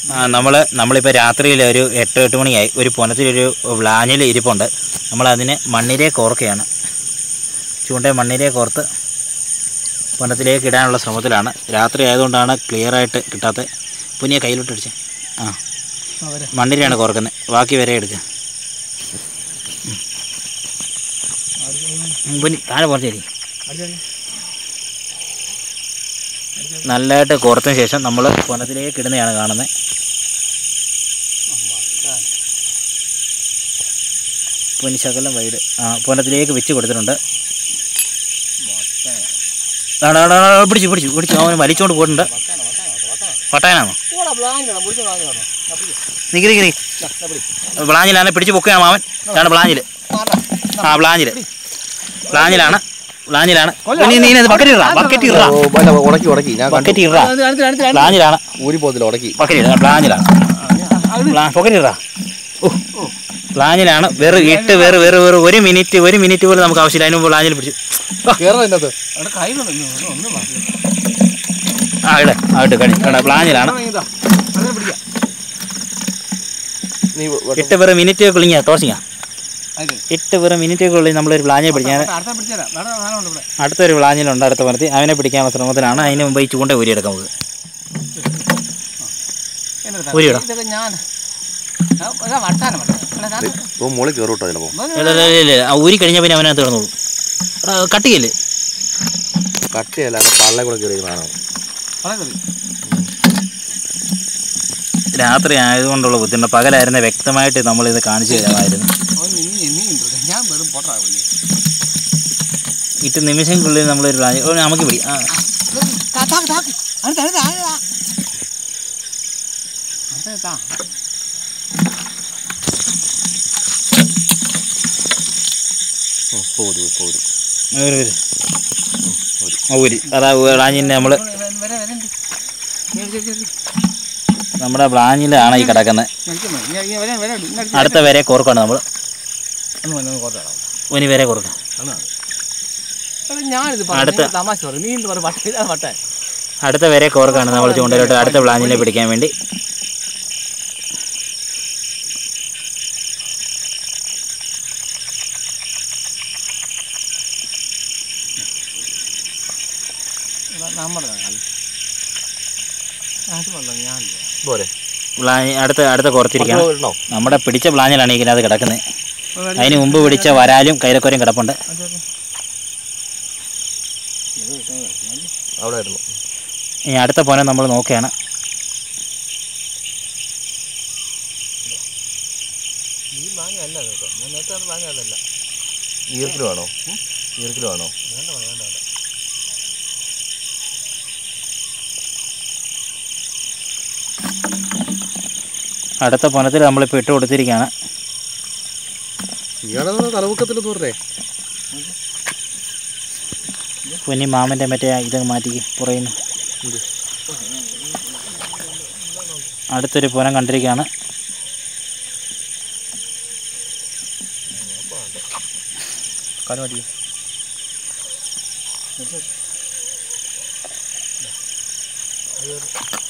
നമ്മളിപ്പോൾ രാത്രിയിൽ ഒരു 8 മണിയായി. ഒരു പുനത്തിലൊരു ബ്ലാഞ്ഞിൽ ഇരിപ്പുണ്ട്. നമ്മളതിനെ മണ്ണിരേ കോർക്കുകയാണ്. ചൂണ്ടയെ മണ്ണിരേ കോർത്ത് പുനത്തിലേക്ക് ഇടാനുള്ള ശ്രമത്തിലാണ്. രാത്രി ആയതുകൊണ്ടാണ് ക്ലിയറായിട്ട് കിട്ടാത്തത്. പുനിയെ കയ്യിലോട്ടടിച്ച് മണ്ണിരയാണ് കോർക്കുന്നത്. ബാക്കി വരെ എടുക്കുക. പുനി താഴെ കുറച്ചേരി നല്ലതായിട്ട് കോർത്തതിന് ശേഷം നമ്മൾ പുനത്തിലേക്ക് ഇടുന്നതാണ് കാണുന്നത്. പുനി ശകലം വൈഡ് പുനത്തിലേക്ക് വെച്ച് കൊടുത്തിട്ടുണ്ട്. പിടിച്ചു അവന് വലിച്ചുകൊണ്ട് പോയിട്ടുണ്ട്. പട്ടായനാണോ? നികരി ബ്ലാഞ്ഞിലാണ്. പിടിച്ച് പൊക്കുകയാണ് മാമൻ. ഇതാണ് ബ്ലാഞ്ഞിൽ. ബ്ലാഞ്ഞിലാണ്. നീനത് ബക്കറ്റ് ഇടാ. ബ്ലാഞ്ഞിലാണ്. പൊക്കറ്റിടാ. പ്ലാനിലാണ്. വെറും 1 മിനിറ്റ് പോലും നമുക്ക് ആവശ്യമില്ല. അതിന് മുമ്പ് പ്ലാനിൽ പിടിച്ചു. പ്ലാനിലാണ്. 8 വെറും മിനിറ്റുകൾക്കുള്ളിങ്ങ ടോസിങ്ങ 8 വെറും മിനിറ്റുകൾക്കുള്ളിൽ നമ്മളൊരു പ്ലാനിൽ പിടിക്കാൻ. അടുത്തൊരു പ്ലാനിലുണ്ട്. അടുത്ത പറത്തി അവനെ പിടിക്കാനുള്ള ശ്രമത്തിലാണ്. അതിന് മുമ്പ് ഈ ചൂണ്ട ഊരിയെടുക്കാം. നമുക്ക് ഊരിയിടാം. ഊരി കഴിഞ്ഞാൽ പിന്നെ അവനകത്ത് കിടന്നോളൂ. കട്ടിയല്ലേ? രാത്രി ആയതുകൊണ്ടുള്ള ബുദ്ധിമുട്ട്. പകലായിരുന്നെ വ്യക്തമായിട്ട് നമ്മളിത് കാണിച്ചു തരാമായിരുന്നു. 8 നിമിഷങ്ങൾക്കുള്ളിൽ നമ്മളൊരു നമുക്ക് പിടി. അതാ ബ്ലാഞ്ഞിൻ്റെ നമ്മുടെ ബ്ലാഞ്ഞിലാണ് ഈ കിടക്കുന്നത്. അടുത്ത വരെ കോർക്കാണ് നമ്മൾ. ഇനി വരെ കോർക്കാം. അടുത്ത വരെ കോർക്കാണ് നമ്മൾ ചൂണ്ടയിലോട്ട് അടുത്ത ബ്ലാഞ്ഞിനെ പിടിക്കാൻ വേണ്ടി. അടുത്ത കുറച്ചിരിക്കണം. നമ്മുടെ പിടിച്ച പ്ലാഞ്ഞിലാണ് ഇതിനകത്ത് കിടക്കുന്നത്. അതിന് മുമ്പ് പിടിച്ച വരാലും കൈരക്കോരയും കിടപ്പുണ്ട്. ഇനി അടുത്ത പോനെ നമ്മൾ നോക്കുകയാണ്. അടുത്ത പുനത്തിൽ നമ്മളിപ്പോൾ ഇട്ട് കൊടുത്തിരിക്കുകയാണ്. പൊന്നി മാമൻ്റെ മറ്റേ ഇത് മാറ്റി പുറയുന്നു. അടുത്തൊരു പുനം കണ്ടിരിക്കുകയാണ്. കാലുമാറ്റി